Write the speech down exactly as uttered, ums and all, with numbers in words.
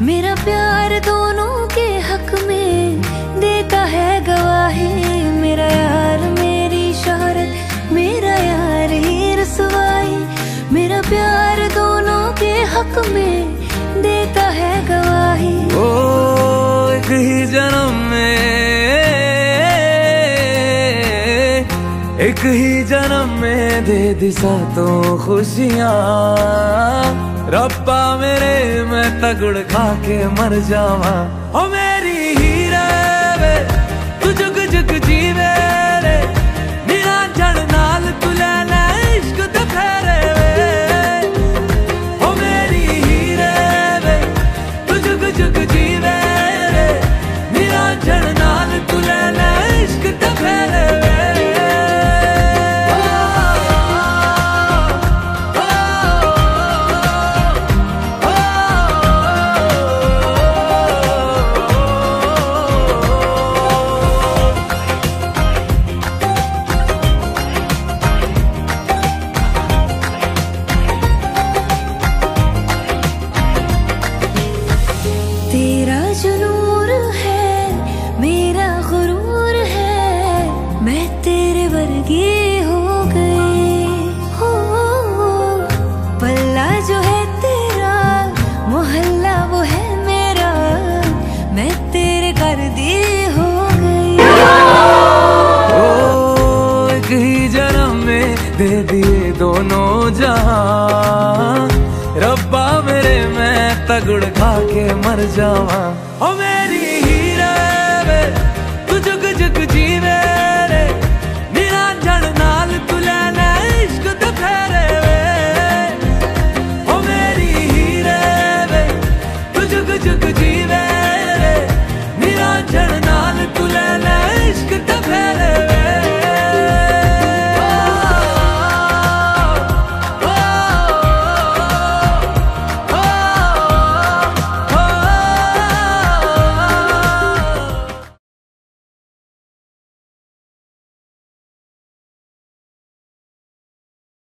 मेरा प्यार दोनों के हक में देता है गवाही। मेरा यार मेरी शोहरत, मेरा यार ही रसवाई। मेरा प्यार दोनों के हक में देता है गवाही। ओ एक ही जन्म में, एक ही जन्म में दे दी सातों खुशियाँ। रब्बा मेरे मैं तगड़ खा के मर जावा। ओ मेरी हीरे वे तू जुग जुग जीवे रे, निरा जड़ नाल तू ले ले इश्क ते फेरे वे। ओ मेरी हीरे वे तू जुग जुग जीवे रे, निरा जड़ नाल तू ले ले इश्क ते फेरे वे। तेरा जो नूर है मेरा गुरूर है, मैं तेरे वर्गी हो गई। हो पल्ला जो है तेरा, मोहल्ला वो है मेरा, मैं तेरे कर दी हो गई। ओ एक ही जन्म में दे दिए दोनों जहां। रब्बा मेरे मैं तगड़ खा के मर जावा। ओ मेरी